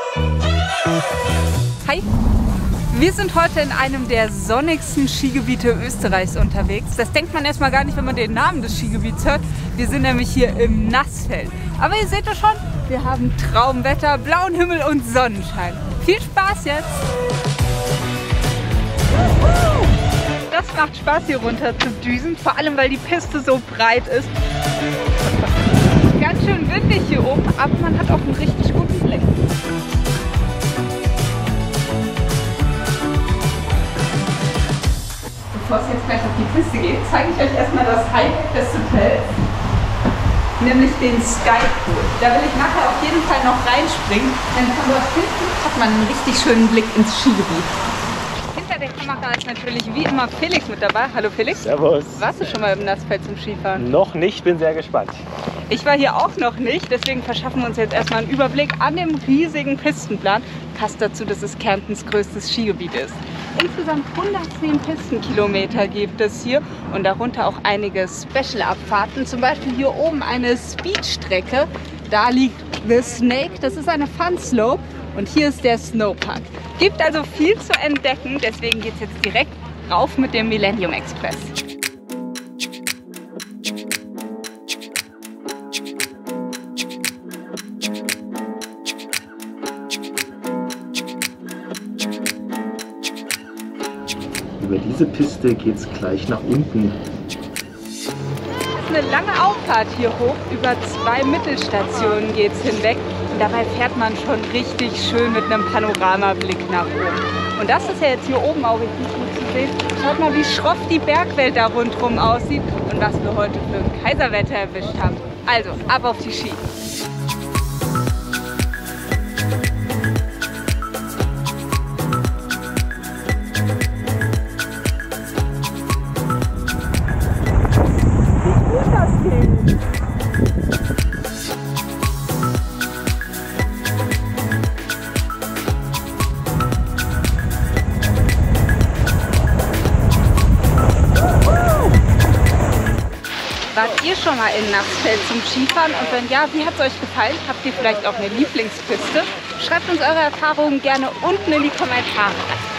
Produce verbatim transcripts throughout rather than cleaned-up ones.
Hi! Wir sind heute in einem der sonnigsten Skigebiete Österreichs unterwegs. Das denkt man erstmal gar nicht, wenn man den Namen des Skigebiets hört. Wir sind nämlich hier im Nassfeld. Aber ihr seht es schon, wir haben Traumwetter, blauen Himmel und Sonnenschein. Viel Spaß jetzt! Das macht Spaß, hier runter zu düsen, vor allem weil die Piste so breit ist. Ganz schön windig hier oben, aber man hat auch einen richtig guten Blick. Bevor es jetzt gleich auf die Piste geht, zeige ich euch erstmal das Highlight des Hotels, nämlich den Sky Pool. Da will ich nachher auf jeden Fall noch reinspringen, denn von dort hinten hat man einen richtig schönen Blick ins Skigebiet. Hinter der Kamera ist natürlich wie immer Felix mit dabei. Hallo Felix. Servus. Warst du schon mal im Nassfeld zum Skifahren? Noch nicht, bin sehr gespannt. Ich war hier auch noch nicht, deswegen verschaffen wir uns jetzt erstmal einen Überblick an dem riesigen Pistenplan. Passt dazu, dass es Kärntens größtes Skigebiet ist. Insgesamt hundertzehn Pistenkilometer gibt es hier und darunter auch einige Special-Abfahrten. Zum Beispiel hier oben eine Speedstrecke. Da liegt The Snake, das ist eine Fun-Slope und hier ist der Snowpark. Gibt also viel zu entdecken, deswegen geht es jetzt direkt rauf mit dem Millennium Express. Über diese Piste geht es gleich nach unten. Es ist eine lange Auffahrt hier hoch, über zwei Mittelstationen geht es hinweg. Und dabei fährt man schon richtig schön mit einem Panoramablick nach oben. Und das ist ja jetzt hier oben auch richtig gut zu sehen. Schaut mal, wie schroff die Bergwelt da rundherum aussieht und was wir heute für ein Kaiserwetter erwischt haben. Also, ab auf die Ski! Wart ihr schon mal in Nassfeld zum Skifahren? Und wenn ja, wie hat es euch gefallen? Habt ihr vielleicht auch eine Lieblingspiste? Schreibt uns eure Erfahrungen gerne unten in die Kommentare.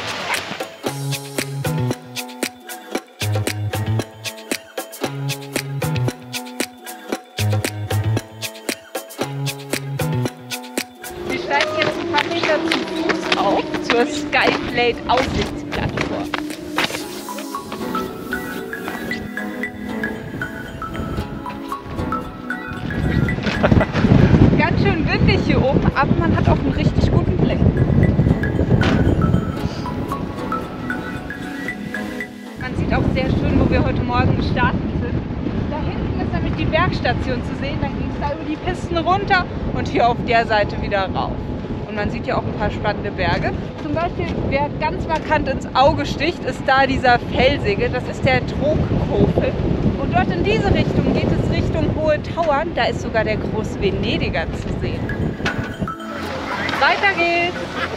Wir steigen jetzt ein paar Meter zu Fuß auf zur Skyblade Aussichtsplattform. Ganz schön windig hier oben, aber man hat auch einen richtig guten Blick. Man sieht auch sehr schön, wo wir heute Morgen gestartet sind. Da hinten ist nämlich die Bergstation zu sehen, dann ging es da über die Pisten runter und hier auf der Seite wieder rauf. Und man sieht ja auch ein paar spannende Berge. Zum Beispiel, wer ganz markant ins Auge sticht, ist da dieser Felsige, das ist der Trogkofel. Und dort in diese Richtung geht es Richtung Hohe Tauern, da ist sogar der Großvenediger zu sehen. Weiter geht's!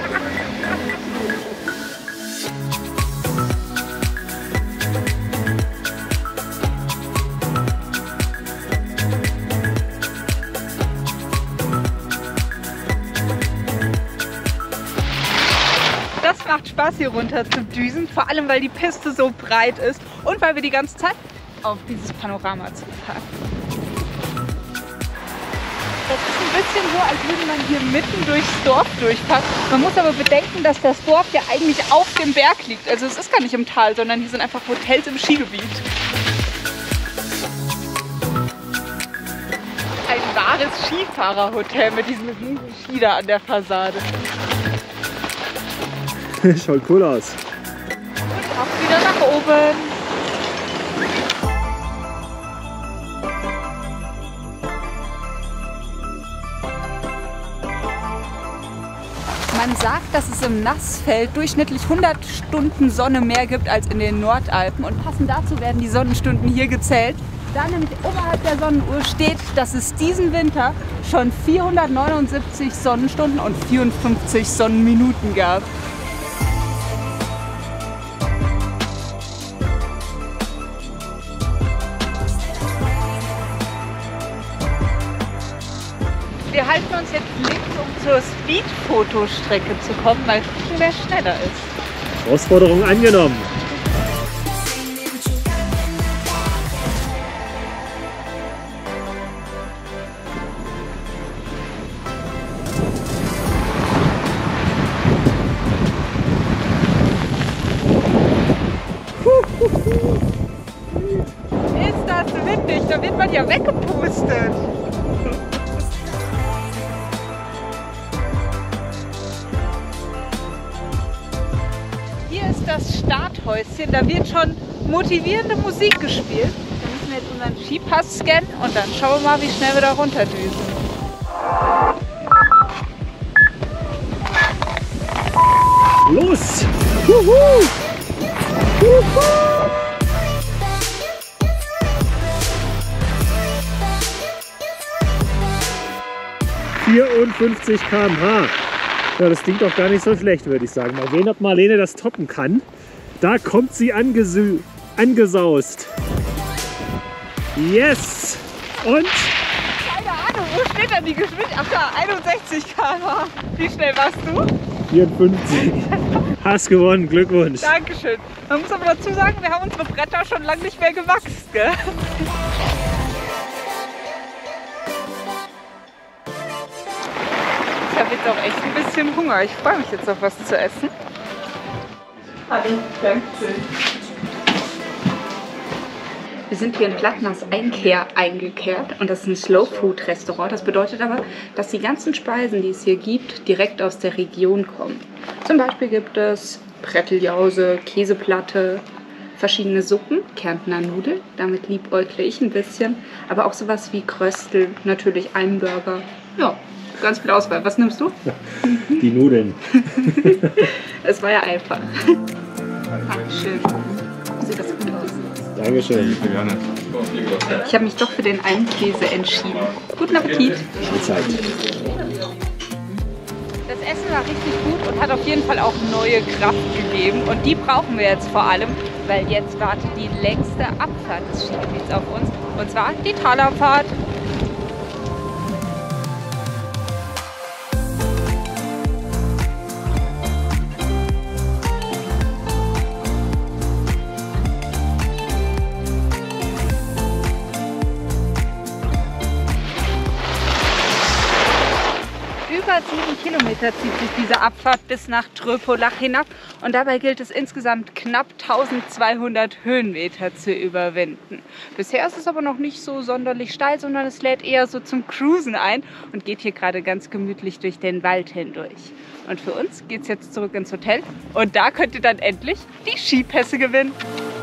Das macht Spaß, hier runter zu düsen, vor allem weil die Piste so breit ist und weil wir die ganze Zeit auf dieses Panorama zufahren. Das ist ein bisschen so, als würde man hier mitten durchs Dorf durchfahren. Man muss aber bedenken, dass das Dorf ja eigentlich auf dem Berg liegt. Also es ist gar nicht im Tal, sondern hier sind einfach Hotels im Skigebiet. Ein wahres Skifahrerhotel mit diesem riesigen Ski da an der Fassade. Schaut cool aus. Und auch wieder nach oben. Man sagt, dass es im Nassfeld durchschnittlich hundert Stunden Sonne mehr gibt als in den Nordalpen und passend dazu werden die Sonnenstunden hier gezählt. Da nämlich oberhalb der Sonnenuhr steht, dass es diesen Winter schon vierhundertneunundsiebzig Sonnenstunden und vierundfünfzig Sonnenminuten gab. Wir halten uns jetzt links, um zur Speed-Fotostrecke zu kommen, weil es mehr schneller ist. Herausforderung angenommen. Ist das windig? Da wird man ja weggepustet. Hier ist das Starthäuschen, da wird schon motivierende Musik gespielt. Da müssen wir jetzt unseren Skipass scannen und dann schauen wir mal, wie schnell wir da runterdüsen. Los! Juhu! Juhu! vierundfünfzig Kilometer pro Stunde. Ja, das klingt doch gar nicht so schlecht, würde ich sagen. Mal sehen, ob Marlene das toppen kann. Da kommt sie angesü angesaust. Yes! Und? Keine Ahnung, wo steht denn die Geschwindigkeit? Ach da, einundsechzig Kilometer pro Stunde. Wie schnell warst du? vierundfünfzig. Hast gewonnen, Glückwunsch. Dankeschön. Man muss aber dazu sagen, wir haben unsere Bretter schon lange nicht mehr gewachst, gell? Ich habe jetzt auch echt ein bisschen Hunger. Ich freue mich jetzt auf was zu essen. Hallo, Dankeschön. Wir sind hier in Plattners Einkehr eingekehrt und das ist ein Slow-Food-Restaurant. Das bedeutet aber, dass die ganzen Speisen, die es hier gibt, direkt aus der Region kommen. Zum Beispiel gibt es Bretteljause, Käseplatte, verschiedene Suppen, Kärntner Nudeln, damit liebäugle ich ein bisschen, aber auch sowas wie Kröstel, natürlich einen Burger. Ja, ganz viel Auswahl. Was nimmst du? Die Nudeln. Es war ja einfach. Dankeschön. Sieht das gut aus? Dankeschön. Ich habe mich doch für den Almkäse entschieden. Guten Appetit! Zeit. Das Essen war richtig gut und hat auf jeden Fall auch neue Kraft gegeben. Und die brauchen wir jetzt vor allem, weil jetzt wartet die längste Abfahrt des Skigebiets auf uns. Und zwar die Talabfahrt. Über sieben Kilometer zieht sich diese Abfahrt bis nach Tröpolach hinab und dabei gilt es insgesamt knapp tausendzweihundert Höhenmeter zu überwinden. Bisher ist es aber noch nicht so sonderlich steil, sondern es lädt eher so zum Cruisen ein und geht hier gerade ganz gemütlich durch den Wald hindurch. Und für uns geht es jetzt zurück ins Hotel und da könnt ihr dann endlich die Skipässe gewinnen.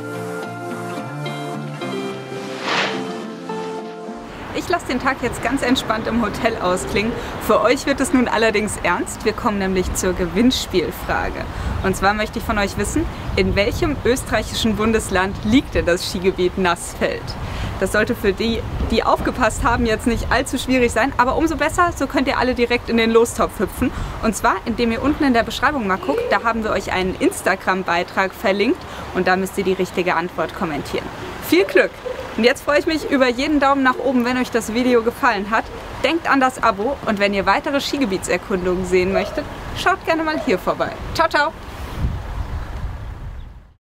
Ich lasse den Tag jetzt ganz entspannt im Hotel ausklingen. Für euch wird es nun allerdings ernst. Wir kommen nämlich zur Gewinnspielfrage. Und zwar möchte ich von euch wissen, in welchem österreichischen Bundesland liegt denn das Skigebiet Nassfeld? Das sollte für die, die aufgepasst haben, jetzt nicht allzu schwierig sein, aber umso besser, so könnt ihr alle direkt in den Lostopf hüpfen. Und zwar, indem ihr unten in der Beschreibung mal guckt, da haben wir euch einen Instagram-Beitrag verlinkt und da müsst ihr die richtige Antwort kommentieren. Viel Glück! Und jetzt freue ich mich über jeden Daumen nach oben, wenn euch das Video gefallen hat. Denkt an das Abo und wenn ihr weitere Skigebietserkundungen sehen möchtet, schaut gerne mal hier vorbei. Ciao, ciao!